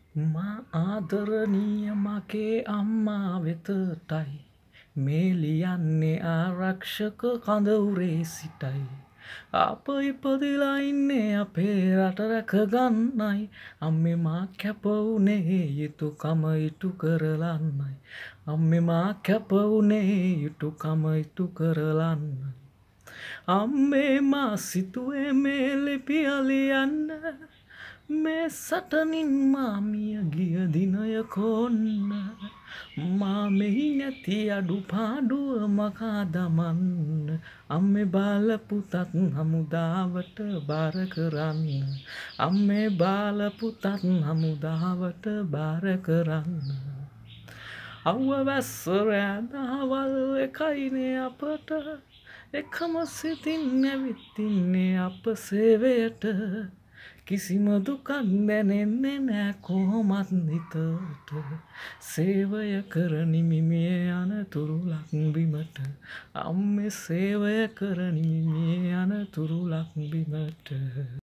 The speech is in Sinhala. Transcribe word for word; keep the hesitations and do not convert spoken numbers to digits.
මා ආදරණීය මගේ අම්මා වෙතටයි මේ ලියන්නේ ආරක්ෂක කඳවුරේ සිටයි අප ඉපදිලා ඉන්නේ අපේ රට රැක ගන්නයි අම්මේ මා කැප වුණේ යුතුකම ඉටු කරලන්නයි අම්මේ මා කැප වුණේ යුතුකම ඉටු කරලන්නයි අම්මේ මා සිතුවේ මේ ලිපිය ලියන්න මේ සටනින් මා මිය ගිය දිනය කොන්න මා මෙහි නැති අඩුපාඩුව මකා දමන්න අම්මේ බාල පුතත් හමුදාවට බාර කරන්න අම්මේ බාල පුතත් හමුදාවට බාර කරන්න අව්ව වැස්ස රෑ දහවල් එකයිනේ අපට එකම සිතින් ඇවිත් ඉන්නේ අප සේවයට කිසිම දුකක් දැනෙන්නේ නෑ කොහොමත් හිතට සේවය කරනිමි මේ අනතුරු ලක්බිමට අම්මේ සේවය කරනිමි මේ අනතුරු ලක්බිමට